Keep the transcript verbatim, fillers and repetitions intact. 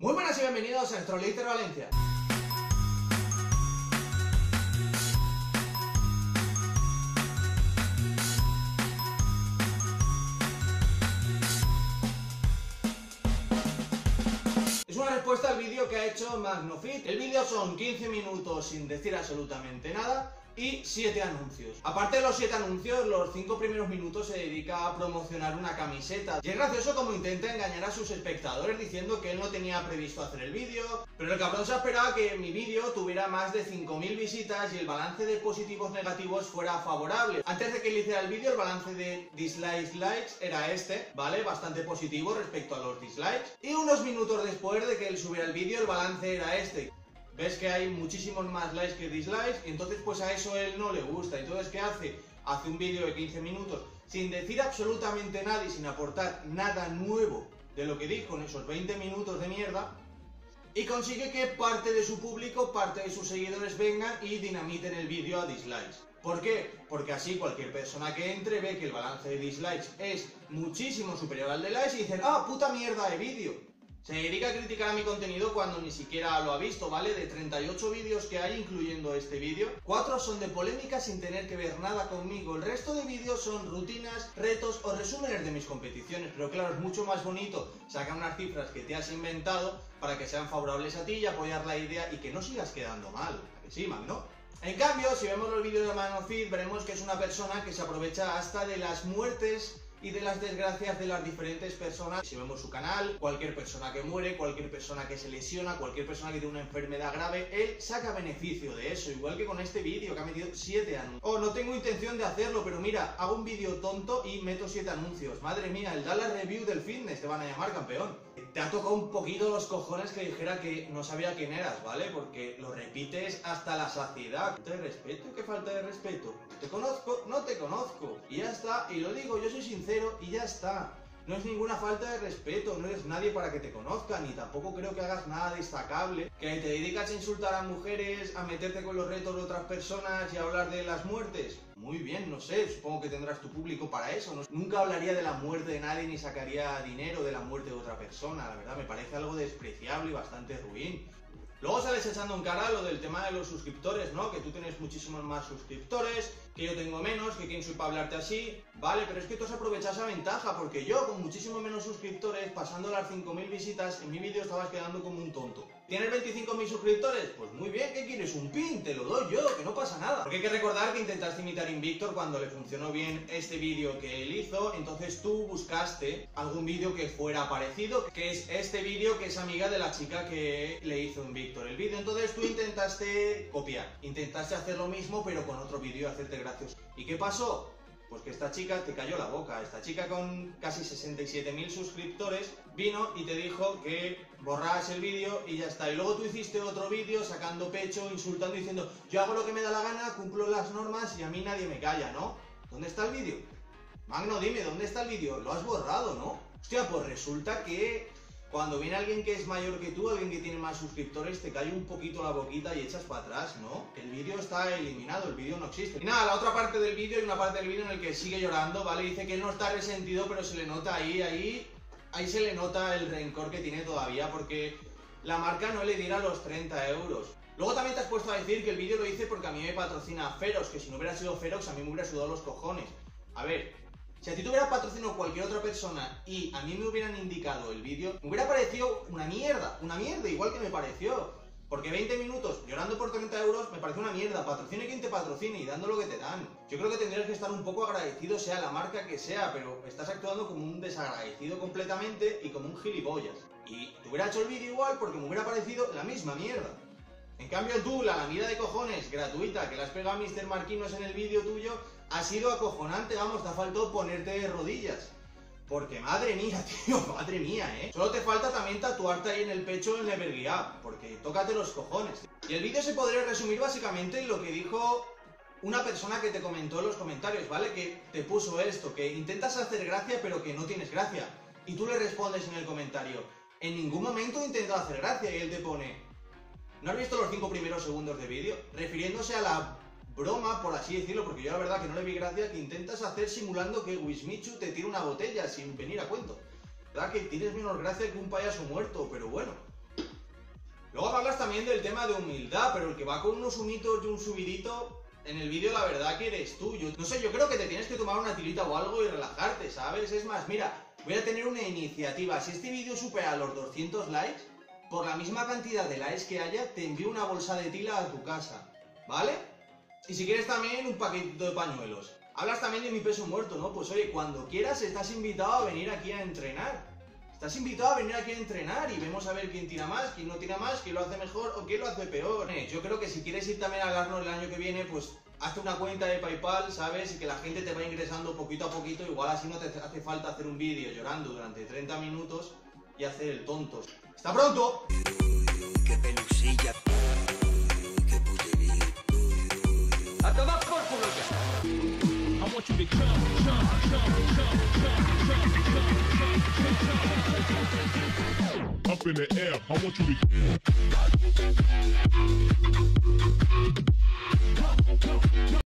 Muy buenas y bienvenidos a Astroliter Valencia. Es una respuesta al vídeo que ha hecho Magnofit. El vídeo son quince minutos sin decir absolutamente nada y siete anuncios. Aparte de los siete anuncios, los cinco primeros minutos se dedica a promocionar una camiseta. Y es gracioso como intenta engañar a sus espectadores diciendo que él no tenía previsto hacer el vídeo, pero el cabrón se esperaba que mi vídeo tuviera más de cinco mil visitas y el balance de positivos negativos fuera favorable. Antes de que él hiciera el vídeo, el balance de dislikes, likes era este, ¿vale? Bastante positivo respecto a los dislikes. Y unos minutos después de que él subiera el vídeo, el balance era este. Ves que hay muchísimos más likes que dislikes, y entonces pues a eso él no le gusta. Entonces, ¿qué hace? Hace un vídeo de quince minutos sin decir absolutamente nada y sin aportar nada nuevo de lo que dijo en esos veinte minutos de mierda, y consigue que parte de su público, parte de sus seguidores vengan y dinamiten el vídeo a dislikes. ¿Por qué? Porque así cualquier persona que entre ve que el balance de dislikes es muchísimo superior al de likes y dicen: ¡ah, puta mierda de vídeo! Se dedica a criticar a mi contenido cuando ni siquiera lo ha visto, ¿vale? De treinta y ocho vídeos que hay, incluyendo este vídeo, cuatro son de polémica sin tener que ver nada conmigo. El resto de vídeos son rutinas, retos o resúmenes de mis competiciones. Pero claro, es mucho más bonito sacar unas cifras que te has inventado para que sean favorables a ti y apoyar la idea y que no sigas quedando mal. ¿A que sí, man, no? En cambio, si vemos los vídeos de Magnofit, veremos que es una persona que se aprovecha hasta de las muertes y de las desgracias de las diferentes personas. Si vemos su canal, cualquier persona que muere, cualquier persona que se lesiona, cualquier persona que tiene una enfermedad grave, él saca beneficio de eso, igual que con este vídeo que ha metido siete anuncios. Oh, no tengo intención de hacerlo, pero mira, hago un vídeo tonto y meto siete anuncios. Madre mía, el Dallas Review del fitness te van a llamar campeón. Te ha tocado un poquito los cojones que dijera que no sabía quién eras, ¿vale? Porque lo repites hasta la saciedad. ¿Falta de respeto? ¿Qué falta de respeto? ¿Te conozco? No te conozco. Y ya está, y lo digo, yo soy sincero y ya está. No es ninguna falta de respeto, no eres nadie para que te conozcan, ni tampoco creo que hagas nada destacable. Que te dedicas a insultar a mujeres, a meterte con los retos de otras personas y a hablar de las muertes. Muy bien, no sé, supongo que tendrás tu público para eso. ¿No? Nunca hablaría de la muerte de nadie ni sacaría dinero de la muerte de otra persona, la verdad me parece algo despreciable y bastante ruin. Luego sales echando en cara lo del tema de los suscriptores, ¿no? Que tú tienes muchísimos más suscriptores, que yo tengo menos, que quién soy para hablarte así. Vale, pero es que tú has aprovechado esa ventaja, porque yo con muchísimo menos suscriptores, pasando las cinco mil visitas, en mi vídeo estabas quedando como un tonto. ¿Tienes veinticinco mil suscriptores? Pues muy bien, ¿qué quieres? Un pin, te lo doy yo, que no pasa nada. Porque hay que recordar que intentaste imitar a Invictor cuando le funcionó bien este vídeo que él hizo, entonces tú buscaste algún vídeo que fuera parecido, que es este vídeo que es amiga de la chica que le hizo Invictor el vídeo. Entonces tú intentaste copiar, intentaste hacer lo mismo pero con otro vídeo, hacerte gracioso. ¿Y qué pasó? Pues que esta chica te cayó la boca. Esta chica con casi sesenta y siete mil suscriptores vino y te dijo que borras el vídeo y ya está. Y luego tú hiciste otro vídeo sacando pecho, insultando, diciendo: yo hago lo que me da la gana, cumplo las normas y a mí nadie me calla, ¿no? ¿Dónde está el vídeo? Magno, dime, ¿dónde está el vídeo? Lo has borrado, ¿no? Hostia, pues resulta que cuando viene alguien que es mayor que tú, alguien que tiene más suscriptores, te cae un poquito la boquita y echas para atrás, ¿no? El vídeo está eliminado, el vídeo no existe. Y nada, la otra parte del vídeo, hay una parte del vídeo en el que sigue llorando, ¿vale? Dice que él no está resentido, pero se le nota ahí, ahí, ahí se le nota el rencor que tiene todavía, porque la marca no le diera los treinta euros. Luego también te has puesto a decir que el vídeo lo hice porque a mí me patrocina Ferox, que si no hubiera sido Ferox a mí me hubiera sudado los cojones. A ver, si a ti te hubiera patrocinado cualquier otra persona y a mí me hubieran indicado el vídeo, me hubiera parecido una mierda, una mierda, igual que me pareció. Porque veinte minutos llorando por treinta euros me parece una mierda. Patrocine quien te patrocine y dando lo que te dan. Yo creo que tendrías que estar un poco agradecido, sea la marca que sea, pero estás actuando como un desagradecido completamente y como un gilipollas. Y te hubiera hecho el vídeo igual porque me hubiera parecido la misma mierda. En cambio tú, la lamida de cojones gratuita que le has pegado a mister Marquinos en el vídeo tuyo, ha sido acojonante, vamos, te ha faltado ponerte de rodillas. Porque madre mía, tío, madre mía, ¿eh? Solo te falta también tatuarte ahí en el pecho el Never Give Up, porque tócate los cojones. Y el vídeo se podría resumir básicamente en lo que dijo una persona que te comentó en los comentarios, ¿vale? Que te puso esto, que intentas hacer gracia pero que no tienes gracia. Y tú le respondes en el comentario: en ningún momento intento hacer gracia, y él te pone: ¿no has visto los cinco primeros segundos de vídeo? Refiriéndose a la broma, por así decirlo, porque yo la verdad que no le vi gracia, que intentas hacer simulando que Wismichu te tira una botella sin venir a cuento. ¿Verdad que tienes menos gracia que un payaso muerto? Pero bueno. Luego hablas también del tema de humildad, pero el que va con unos humitos y un subidito, en el vídeo la verdad que eres tú. Yo, no sé, yo creo que te tienes que tomar una tirita o algo y relajarte, ¿sabes? Es más, mira, voy a tener una iniciativa. Si este vídeo supera los doscientos likes, por la misma cantidad de likes que haya, te envío una bolsa de tila a tu casa, ¿vale? Y si quieres también un paquetito de pañuelos. Hablas también de mi peso muerto, ¿no? Pues oye, cuando quieras estás invitado a venir aquí a entrenar. Estás invitado a venir aquí a entrenar y vemos a ver quién tira más, quién no tira más, quién lo hace mejor o quién lo hace peor. Eh, yo creo que si quieres ir también al Arnold el año que viene, pues hazte una cuenta de PayPal, ¿sabes? Y que la gente te va ingresando poquito a poquito. Igual así no te hace falta hacer un vídeo llorando durante treinta minutos y hacer el tonto. ¡Hasta pronto! ¡Qué pelusilla! ¡Qué putería! ¡A tomar por culo ya! I want you to jump, jump, jump, jump, jump, jump, jump, jump, jump, jump, jump, jump, jump, up in the air. I want you to